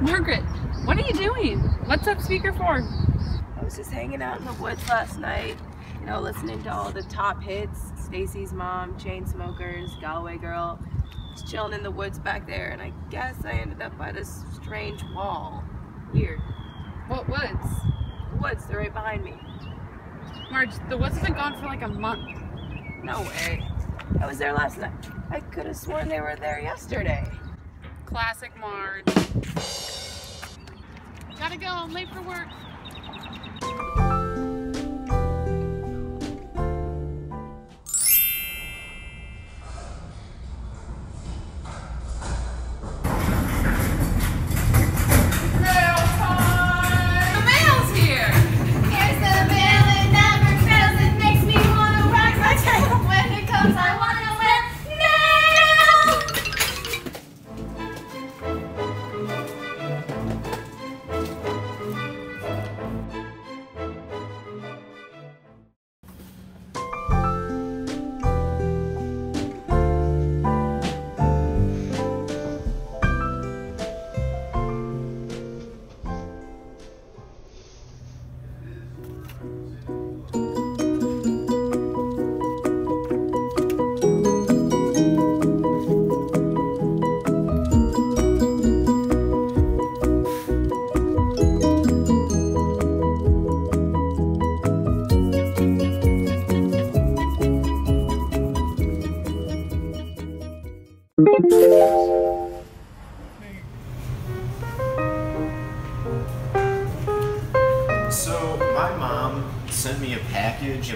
Margaret, what are you doing? What's up speaker for? I was just hanging out in the woods last night, you know, listening to all the top hits. Stacy's Mom, Chainsmokers, Galway Girl. Just chilling in the woods back there, and I guess I ended up by this strange wall. Weird. What woods? The woods, they're right behind me. Marge, the woods have been gone for like a month. No way. I was there last night. I could have sworn they were there yesterday. Classic Marge. Gotta go, I'm late for work. So my mom sent me a package,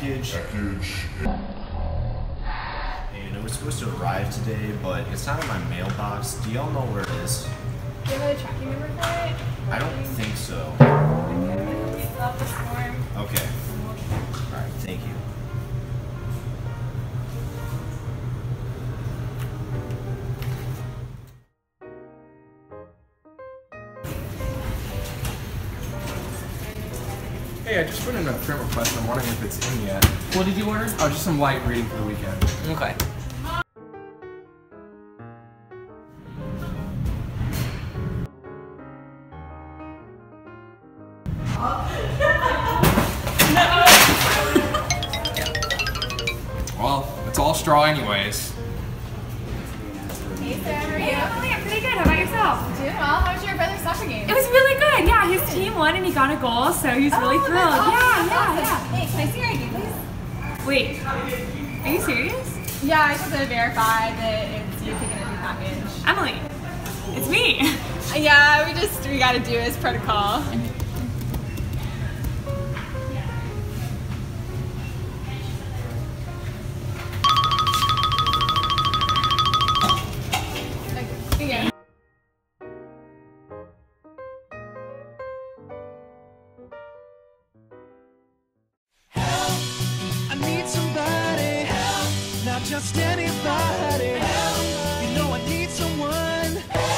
and it was supposed to arrive today, but it's not in my mailbox. Do y'all know where it is? Do you have a tracking number for it? I don't think so. We fill out this form. Okay. Alright, thank you. Hey, I just put in a print request and I'm wondering if it's in yet. What did you order? Oh, just some light reading for the weekend. Okay. Well, it's all straw anyways. Hey Sarah, how are you? Oh, yeah, pretty good. How about yourself? Doing well. How was your brother's soccer game? It was really good. Yeah, his team won and he got a goal, so he's really thrilled. Awesome. Yeah. Hey, can I see your ID, please? Wait, are you serious? Yeah, I just have to verify that it's you picking up your package. Emily, it's me. Yeah, we gotta do his protocol. Yeah. I need somebody help, not just anybody help. You know I need someone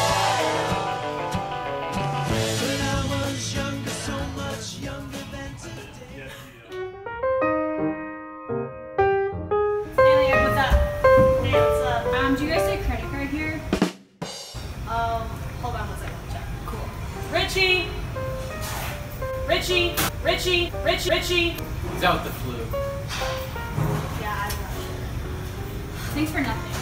When I was younger, so much younger than today. Hey, what's up? Hey, what's up? Do you guys take credit card here? Hold on one second, let me check. Cool. Richie! He's out with the flu. Yeah, I'm not sure. Thanks for nothing.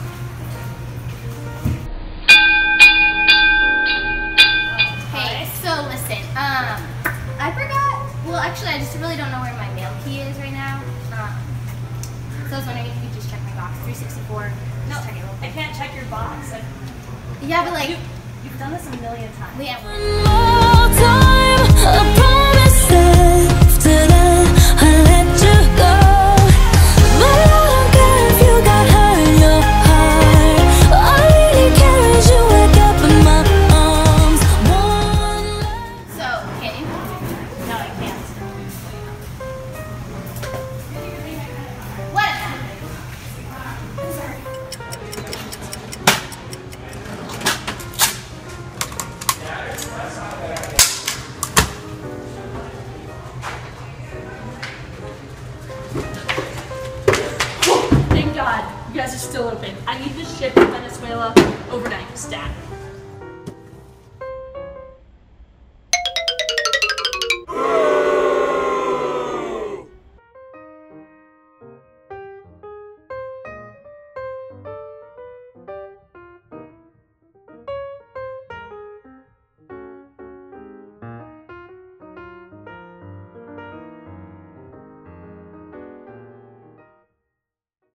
Hey, so listen, I forgot, well actually I just really don't know where my mail key is right now. So I was wondering if you could just check my box, 364. No, Just check it real I quick. can't check your box. Yeah, but like, You've done this a million times. yeah. So, can you? No, I can't. What? Thank God, you guys are still open. I need this ship to Venezuela overnight, stat.